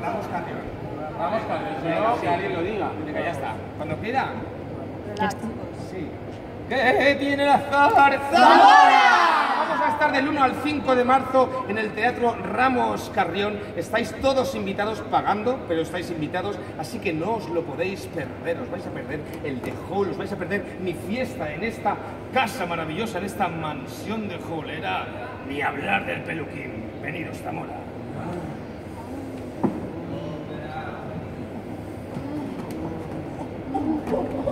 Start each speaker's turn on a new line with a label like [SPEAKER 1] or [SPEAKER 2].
[SPEAKER 1] Ramos Carrión.
[SPEAKER 2] Vamos, Carlos, si no, que alguien lo diga. Venga, ya está.
[SPEAKER 1] Cuando quiera.
[SPEAKER 2] Sí. ¿Qué tiene la zarza? Vamos a estar del 1 al 5 de marzo en el Teatro Ramos Carrión. Estáis todos invitados pagando, pero estáis invitados, así que no os lo podéis perder. Os vais a perder el de Hall, os vais a perder mi fiesta en esta casa maravillosa, en esta mansión de Hall. Era ni hablar del peluquín. Venidos, Zamora.
[SPEAKER 3] Oh,